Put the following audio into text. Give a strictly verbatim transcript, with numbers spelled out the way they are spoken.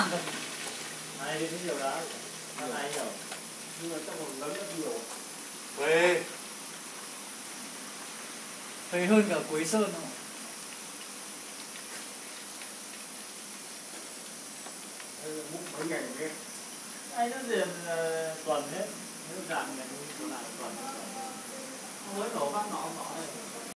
ngàn rồi. Này thì nhiều đó. Năm nay nhiều. Nhưng mà chắc còn lớn rất nhiều. Về. Thấy hơn cả Quế Sơn không? Mấy ngày nghe. Anh nó liền tuần hết. Nếu giảm này cũng là tuần. Mới nổ phát nọ nọ này.